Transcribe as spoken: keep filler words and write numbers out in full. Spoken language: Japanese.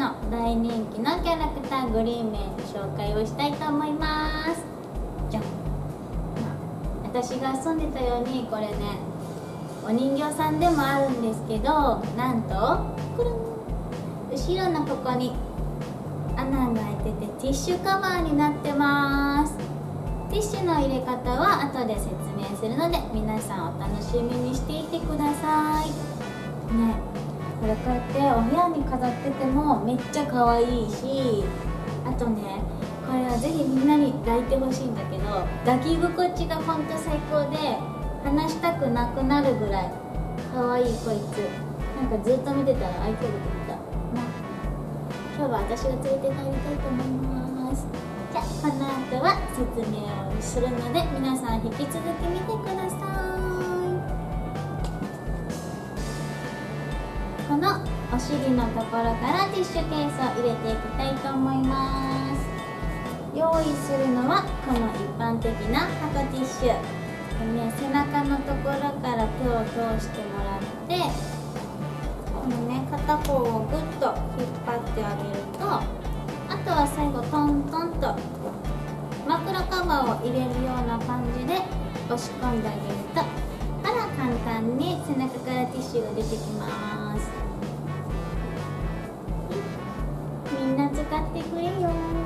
の大人気のキャラクターグリーンメイの紹介をしたいと思います。じゃん。私が遊んでたようにこれね、お人形さんでもあるんですけど、なんとくるん、後ろのここに穴が開いててティッシュカバーになってます。ティッシュの入れ方は後で説明するので、皆さんお楽しみにしていてくださいね。これこうやってお部屋に飾っててもめっちゃ可愛いし、あとね、これはぜひみんなに抱いてほしいんだけど、抱き心地がほんと最高で離したくなくなるぐらい可愛いこいつ。なんかずっと見てたら愛嬌出てきたな。今日は私が連れて帰りたいと思います。じゃあこの後は説明をするので、皆さん引き続き見てください。このお尻のところからティッシュケースを入れていきたいと思います。用意するのはこの一般的な箱ティッシュでね、背中のところから手を通してもらって、このね片方をグッと引っ張ってあげると、あとは最後トントンと枕カバーを入れるような感じで押し込んであげると、あら簡単に背中からティッシュが出てきます。みんな使ってくれよ。